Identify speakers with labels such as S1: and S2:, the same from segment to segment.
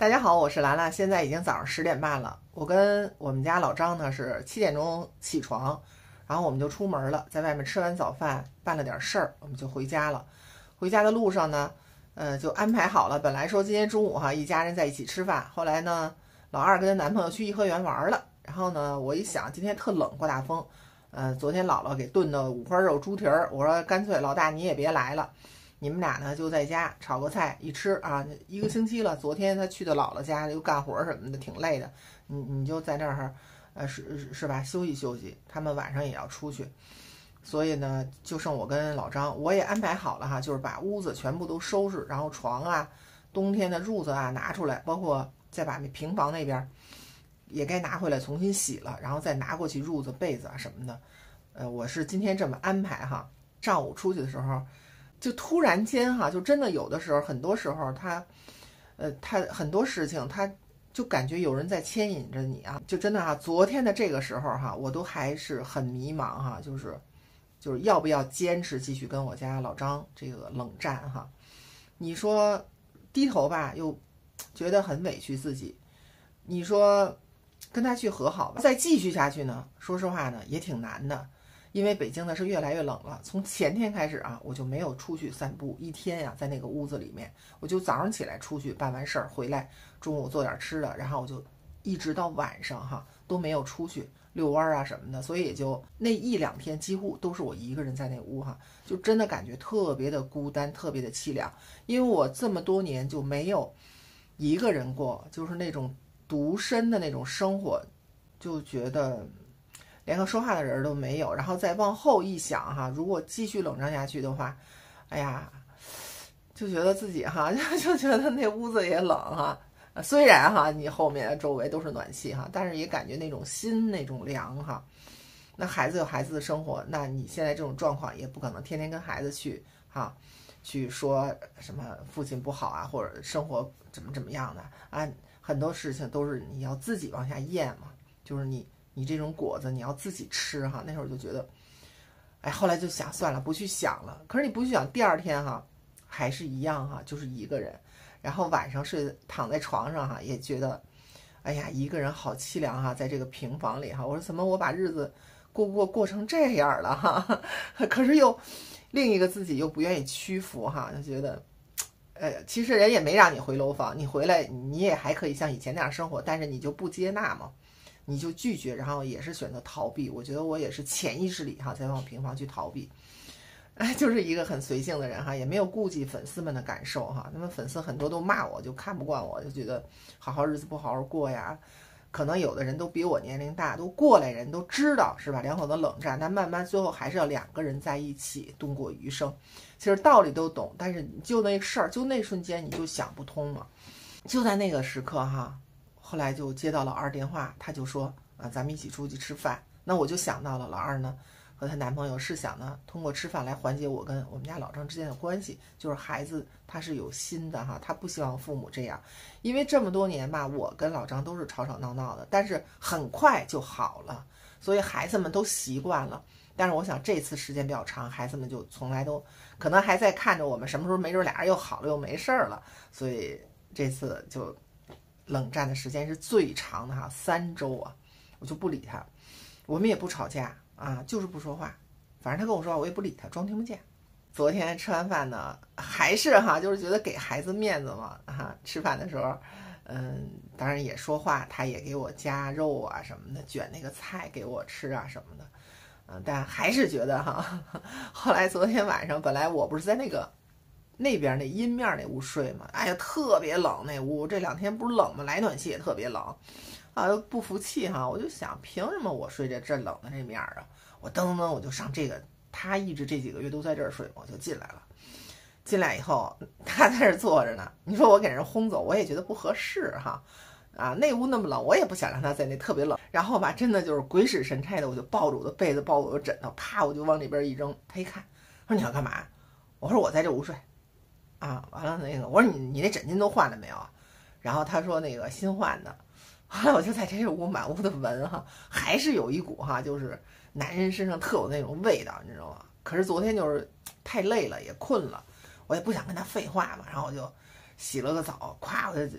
S1: 大家好，我是兰兰，现在已经早上10点半了。我跟我们家老张呢是7点钟起床，然后我们就出门了，在外面吃完早饭，办了点事儿，我们就回家了。回家的路上呢，就安排好了，本来说今天中午一家人在一起吃饭，后来呢，老二跟她男朋友去颐和园玩了。然后呢，我一想今天特冷，刮大风，昨天姥姥给炖的五花肉、猪蹄儿，我说干脆老大你也别来了。你们俩呢就在家炒个菜一吃啊，1个星期了。昨天他去的姥姥家又干活什么的，挺累的。你就在那儿，是吧？休息休息。他们晚上也要出去，所以呢，就剩我跟老张。我也安排好了就是把屋子全部都收拾，然后床啊、冬天的褥子啊拿出来，包括再把那平房那边也该拿回来重新洗了，然后再拿过去褥子、被子啊什么的。我是今天这么安排上午出去的时候。就突然间就真的有的时候，很多时候他很多事情他就感觉有人在牵引着你就真的昨天的这个时候我都还是很迷茫就是要不要坚持继续跟我家老张这个冷战你说低头吧，又觉得很委屈自己；你说跟他去和好吧，再继续下去呢，说实话呢也挺难的。因为北京呢是越来越冷了，从前天开始我就没有出去散步一天在那个屋子里面，我就早上起来出去办完事儿回来，中午做点吃的，然后我就一直到晚上都没有出去遛弯什么的，所以也就那1-2天几乎都是我一个人在那屋就真的感觉特别的孤单，特别的凄凉。因为我这么多年就没有一个人过，就是那种独身的那种生活，就觉得连个说话的人都没有。然后再往后一想如果继续冷战下去的话，哎呀，就觉得自己就觉得那屋子也冷虽然你后面周围都是暖气但是也感觉那种心那种凉那孩子有孩子的生活，那你现在这种状况也不可能天天跟孩子去说什么父亲不好或者生活怎么样的很多事情都是你要自己往下咽嘛，就是你这种果子你要自己吃那时候就觉得，后来就想算了，不去想了。可是你不去想，第二天还是一样就是一个人。然后晚上躺在床上也觉得，哎呀，一个人好凄凉在这个平房里我说怎么我把日子过成这样了可是又另一个自己又不愿意屈服就觉得，其实人也没让你回楼房，你回来你也还可以像以前那样生活，但是你就不接纳嘛。你就拒绝，然后也是选择逃避。我觉得我也是潜意识里才往平房去逃避，就是一个很随性的人也没有顾及粉丝们的感受那么粉丝很多都骂我，就看不惯我，就觉得好好日子不好好过呀。可能有的人都比我年龄大，都过来人都知道是吧？两口子冷战，但慢慢最后还是要2个人在一起度过余生。其实道理都懂，但是就那事儿，就那瞬间你就想不通嘛。就在那个时刻后来就接到老二电话，他就说咱们一起出去吃饭。那我就想到了老二呢和她男朋友是想呢通过吃饭来缓解我跟我们家老张之间的关系，就是孩子他是有心的他不希望父母这样。因为这么多年吧，我跟老张都是吵吵闹闹的，但是很快就好了，所以孩子们都习惯了。但是我想这次时间比较长，孩子们就从来都可能还在看着我们什么时候没准俩人又好了又没事了，所以这次就冷战的时间是最长的3周我就不理他，我们也不吵架就是不说话，反正他跟我说话我也不理他，装听不见。昨天吃完饭呢，还是就是觉得给孩子面子嘛吃饭的时候当然也说话，他也给我加肉什么的，卷那个菜给我吃什么的但还是觉得后来昨天晚上本来我不是在那边那阴面那屋睡嘛，哎呀特别冷，那屋这2天不是冷吗？来暖气也特别冷又不服气我就想凭什么我睡这冷的这面我噔噔我就上这个，他一直这几个月都在这儿睡，我就进来了。进来以后他在这坐着呢，你说我给人轰走我也觉得不合适那屋那么冷，我也不想让他在那特别冷。然后吧真的就是鬼使神差的，我就抱着我的被子，抱着我的枕头，啪我就往里边一扔。他一看说你要干嘛？我说我在这屋睡完了我说你那枕巾都换了没有？然后他说那个新换的。后来我就在这屋满屋的闻还是有一股就是男人身上特有那种味道，你知道吗？可是昨天就是太累了也困了，我也不想跟他废话嘛，然后我就洗了个澡，咵我就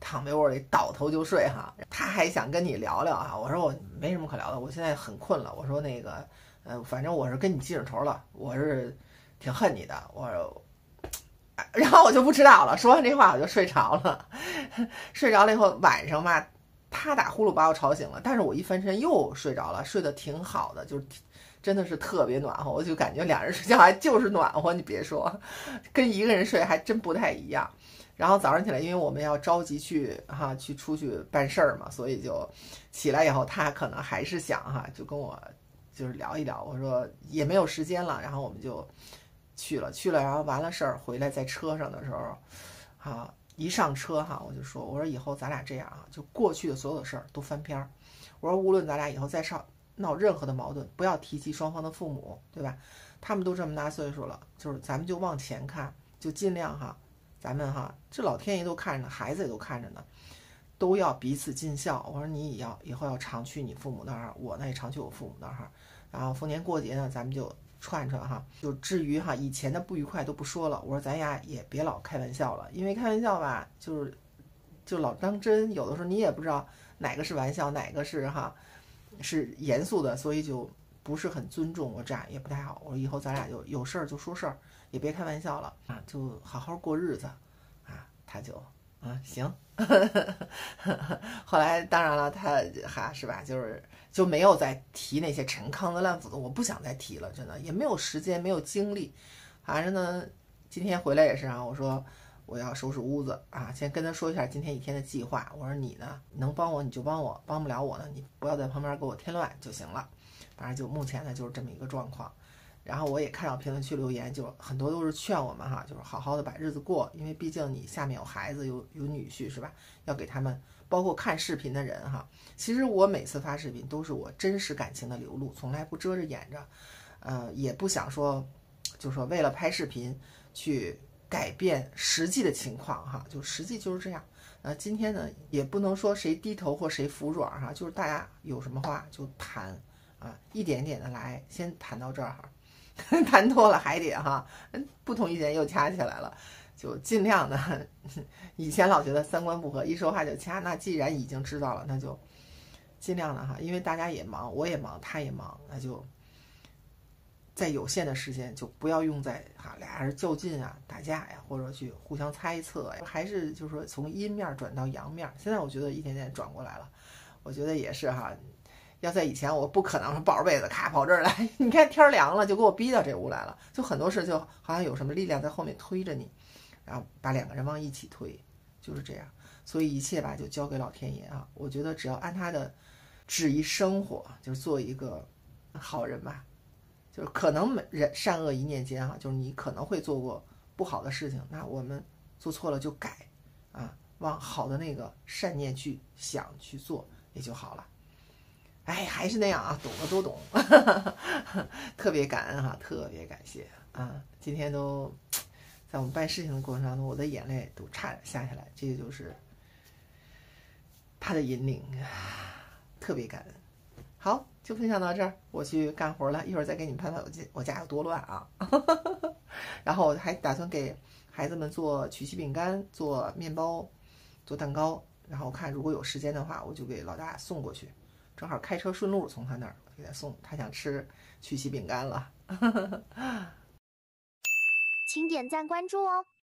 S1: 躺被窝里倒头就睡哈。他还想跟你聊聊啊，我说我没什么可聊的，我现在很困了。我说那个，反正我是跟你记着头了，我是挺恨你的。然后我就不知道了。说完这话我就睡着了，睡着了以后晚上吧，他打呼噜把我吵醒了，但是我一翻身又睡着了，睡得挺好的，就是真的是特别暖和。我就感觉两人睡觉还就是暖和，你别说，跟一个人睡还真不太一样。然后早上起来，因为我们要着急去出去办事儿嘛，所以就起来以后，他可能还是想就跟我就是聊一聊。我说也没有时间了，然后我们就去了，然后完了事儿回来，在车上的时候，一上车我就说，我说以后咱俩这样就过去的所有的事儿都翻篇儿。我说无论咱俩以后再闹任何的矛盾，不要提及双方的父母，对吧？他们都这么大岁数了，就是咱们就往前看，就尽量咱们这老天爷都看着呢，孩子也都看着呢，都要彼此尽孝。我说你以后要常去你父母那儿，我呢也常去我父母那儿然后逢年过节呢，咱们就串就至于以前的不愉快都不说了。我说咱俩也别老开玩笑了，因为开玩笑吧，就老当真，有的时候你也不知道哪个是玩笑，哪个是严肃的，所以就不是很尊重。我这样也不太好。我说以后咱俩就有事儿就说事儿，也别开玩笑了就好好过日子他就行。后来当然了，他是吧，就没有再提那些陈糠的烂斧子，我不想再提了，真的也没有时间，没有精力。反正呢，今天回来也是我说我要收拾屋子先跟他说一下今天一天的计划。我说你呢，能帮我你就帮我，帮不了我呢，你不要在旁边给我添乱就行了。反正就目前呢就是这么一个状况。然后我也看到评论区留言，就很多都是劝我们就是好好的把日子过，因为毕竟你下面有孩子有女婿是吧，要给他们，包括看视频的人其实我每次发视频都是我真实感情的流露，从来不遮着掩着，也不想说就说为了拍视频去改变实际的情况就实际就是这样。今天呢也不能说谁低头或谁服软就是大家有什么话就谈一点点的来，先谈到这儿谈多了还得不同意见又掐起来了，就尽量的。以前老觉得三观不合，一说话就掐，那既然已经知道了，那就尽量的因为大家也忙，我也忙，他也忙，那就在有限的时间就不要用在俩人较劲打架呀，或者去互相猜测呀，还是就是说从阴面转到阳面。现在我觉得一点点转过来了，我觉得也是要在以前我不可能抱着被子跑这儿来，你看天凉了就给我逼到这屋来了，就很多事就好像有什么力量在后面推着你，然后把两个人往一起推，就是这样。所以一切吧就交给老天爷我觉得只要按他的旨意生活，就是做一个好人吧。就是可能善恶一念间就是你可能会做过不好的事情，那我们做错了就改往好的那个善念去想去做也就好了。还是那样懂的都懂。特别感恩特别感谢今天都在我们办事情的过程当中，我的眼泪都差点下下来，这个就是他的引领，特别感恩。好，就分享到这儿，我去干活了，一会儿再给你们拍拍我家有多乱然后我还打算给孩子们做曲奇饼干，做面包，做蛋糕，然后我看如果有时间的话，我就给老大送过去，正好开车顺路从他那儿给他送，他想吃曲奇饼干了。
S2: 请点赞关注哦。